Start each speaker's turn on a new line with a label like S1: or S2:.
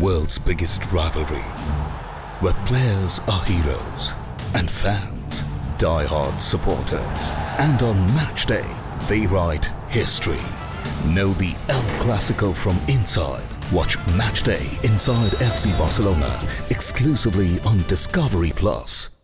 S1: world's biggest rivalry, where players are heroes and fans die-hard supporters. And on Matchday, they write history. Know the El Classico from inside. Watch Matchday inside FC Barcelona exclusively on Discovery Plus.